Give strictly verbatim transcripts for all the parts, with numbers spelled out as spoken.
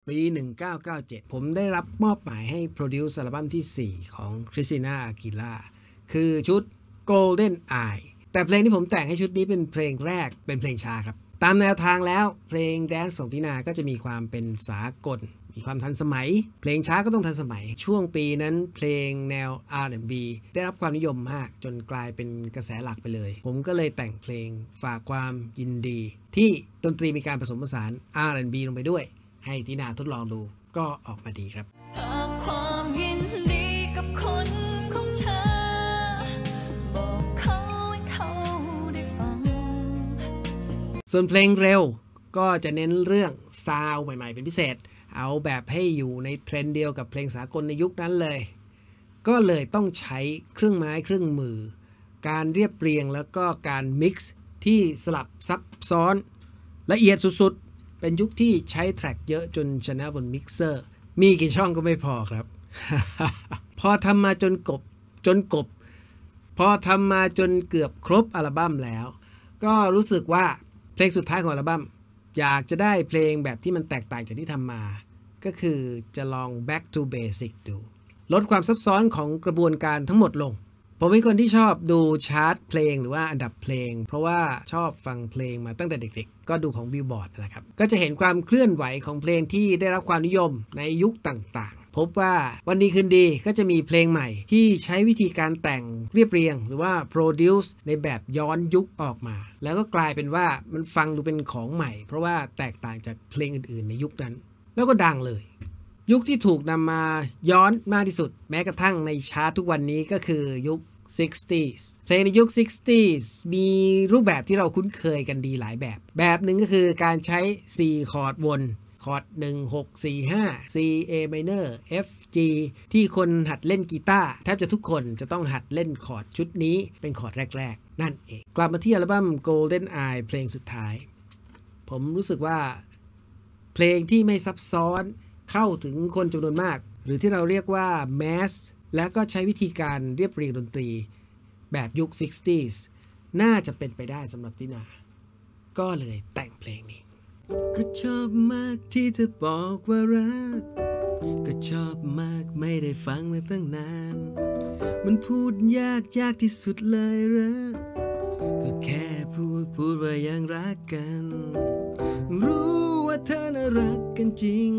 ปีหนึ่งเก้าเก้าเจ็ดผมได้รับมอบหมายให้โปรดิวซ์อัลบั้มที่สี่ของคริสติน่าอากิล่าคือชุด Golden Eye แต่เพลงที่ผมแต่งให้ชุดนี้เป็นเพลงแรกเป็นเพลงช้าครับตามแนวทางแล้วเพลงแดนซ์ของตินาก็จะมีความเป็นสากลมีความทันสมัยเพลงช้าก็ต้องทันสมัยช่วงปีนั้นเพลงแนว อาร์ แอนด์ บี ได้รับความนิยมมากจนกลายเป็นกระแสหลักไปเลยผมก็เลยแต่งเพลงฝากความยินดีที่ดนตรีมีการผสมผสาน อาร์ แอนด์ บี ลงไปด้วยให้ตินาทดลองดูก็ออกมาดีครับฝากความยินดีกับคนของเธอบอกเขาให้เขาได้ฟังส่วนเพลงเร็วก็จะเน้นเรื่องซาวด์ใหม่ๆเป็นพิเศษเอาแบบให้อยู่ในเทรนด์เดียวกับเพลงสากลในยุคนั้นเลยก็เลยต้องใช้เครื่องไม้เครื่องมือการเรียบเรียงแล้วก็การมิกซ์ที่สลับซับซ้อนละเอียดสุดๆเป็นยุคที่ใช้แทร็กเยอะจนชนะบนมิกเซอร์มีกี่ช่องก็ไม่พอครับ พอทำมาจนกบจนกบพอทำมาจนเกือบครบอัลบั้มแล้วก็รู้สึกว่าเพลงสุดท้ายของอัลบั้มอยากจะได้เพลงแบบที่มันแตกต่างจากที่ทำมาก็คือจะลอง back to basic ดูลดความซับซ้อนของกระบวนการทั้งหมดลงผมเป็นคนที่ชอบดูชาร์ตเพลงหรือว่าอันดับเพลงเพราะว่าชอบฟังเพลงมาตั้งแต่เด็กๆก็ดูของ Billboard นะครับก็จะเห็นความเคลื่อนไหวของเพลงที่ได้รับความนิยมในยุคต่างๆพบว่าวันดีคืนดีก็จะมีเพลงใหม่ที่ใช้วิธีการแต่งเรียบเรียงหรือว่า produce ในแบบย้อนยุคออกมาแล้วก็กลายเป็นว่ามันฟังดูเป็นของใหม่เพราะว่าแตกต่างจากเพลงอื่นๆในยุคนั้นแล้วก็ดังเลยยุคที่ถูกนำมาย้อนมากที่สุดแม้กระทั่งในชาร์ตทุกวันนี้ก็คือยุคซิกตี้ เพลงในยุค ซิกตี้ มีรูปแบบที่เราคุ้นเคยกันดีหลายแบบแบบหนึ่งก็คือการใช้สี่คอร์ดวนคอร์ดหนึ่ง หก สี่ ห้า C A minor F G ที่คนหัดเล่นกีตาร์แทบจะทุกคนจะต้องหัดเล่นคอร์ดชุดนี้เป็นคอร์ดแรกๆนั่นเองกลับมาที่อัลบั้ม Golden Eye เพลงสุดท้ายผมรู้สึกว่าเพลงที่ไม่ซับซ้อนเข้าถึงคนจำนวนมากหรือที่เราเรียกว่า mass แล้วก็ใช้วิธีการเรียบเรียงดนตรีแบบยุค ซิกตี้ น่าจะเป็นไปได้สำหรับตินาก็เลยแต่งเพลงนี้ก็ชอบมากที่เธอบอกว่ารักก็ชอบมากไม่ได้ฟังมาตั้งนานมันพูดยากยากที่สุดเลยเหรอก็แค่พูดพูดว่ายังรักกันรู้ว่าเธอน่ารักกันจริง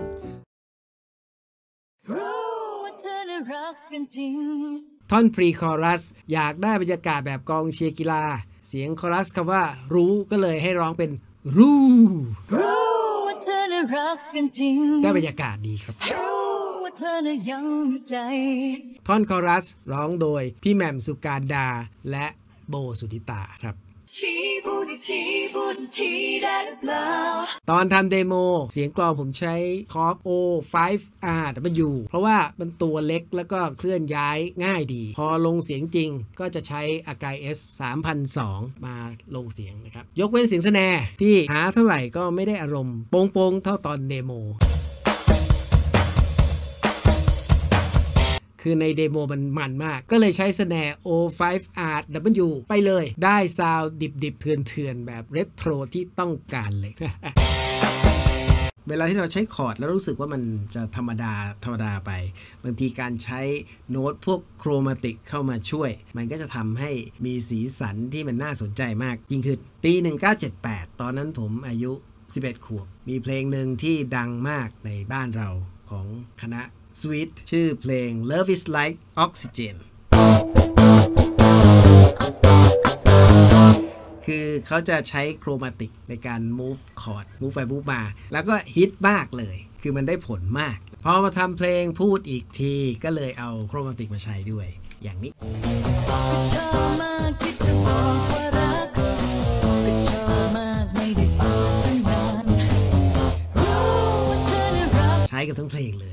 ท่อนพรีคอรัสอยากได้บรรยากาศแบบกองเชียร์กีฬาเสียงคอรัสคำว่ารู้ก็เลยให้ร้องเป็นรู้รู้ว่าเธอน่ารักกันจริงได้บรรยากาศดีครับรู้ว่าเธอน่ายังมีใจท่อนคอรัสร้องโดยพี่แหม่มสุการดาและโบสุธิตาครับตอนทำเดโมเสียงกลองผมใช้คอร์ก โอ ไฟว์ อาร์ ดับเบิลยู เพราะว่ามันตัวเล็กแล้วก็เคลื่อนย้ายง่ายดีพอลงเสียงจริงก็จะใช้ อากาย เอส สามพันสอง มาลงเสียงนะครับยกเว้นเสียงสแนร์ที่หาเท่าไหร่ก็ไม่ได้อารมณ์โป้งๆเท่าตอนเดโมคือในเดโมมันมันมากก็เลยใช้สแนร์ โอ ไฟว์ อาร์ ดับเบิลยู ไปเลยได้ซาวด์ดิบๆเถื่อนๆแบบเรโทรที่ต้องการเลย เวลาที่เราใช้คอร์ดแล้วรู้สึกว่ามันจะธรรมดาธรรมดาไปบางทีการใช้โน้ตพวกโครมาติกเข้ามาช่วยมันก็จะทำให้มีสีสันที่มันน่าสนใจมากยิ่งขึ้นปีหนึ่งเก้าเจ็ดแปดตอนนั้นผมอายุสิบเอ็ดขวบมีเพลงหนึ่งที่ดังมากในบ้านเราของคณะSweet ชื่อเพลง Love is like Oxygen คือเขาจะใช้โครมาติกในการ move chord move ไป move มาแล้วก็ฮิตมากเลยคือมันได้ผลมากพอมาทำเพลงพูดอีกทีก็เลยเอาโครมาติกมาใช้ด้วยอย่างนี้ใช้กับทั้งเพลงเลย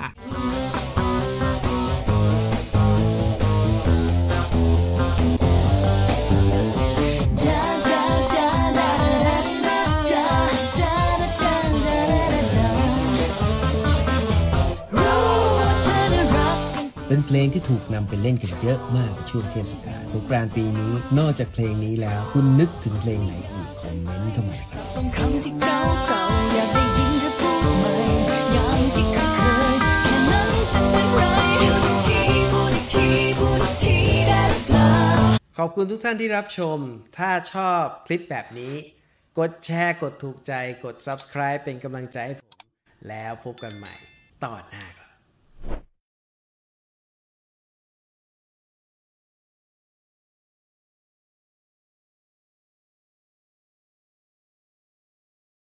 เป็นเพลงที่ถูกนำไปเล่นกันเยอะมากในช่วงเทศกาลสงกรานต์ปีนี้นอกจากเพลงนี้แล้วคุณนึกถึงเพลงไหนอีกคอมเมนต์เข้ามาเลยครับขอบคุณทุกท่านที่รับชมถ้าชอบคลิปแบบนี้กดแชร์กดถูกใจกด ซับสไครบ์ เป็นกำลังใจให้ผมแล้วพบกันใหม่ตอนหน้า